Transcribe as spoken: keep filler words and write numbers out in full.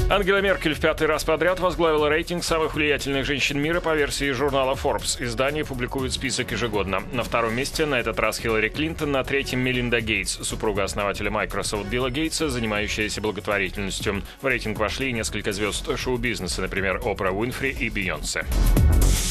Ангела Меркель в пятый раз подряд возглавила рейтинг самых влиятельных женщин мира по версии журнала Forbes. Издание публикует список ежегодно. На втором месте на этот раз Хиллари Клинтон, на третьем Мелинда Гейтс, супруга основателя Microsoft Билла Гейтса, занимающаяся благотворительностью. В рейтинг вошли несколько звезд шоу-бизнеса, например, Опра Уинфри и Бейонсе.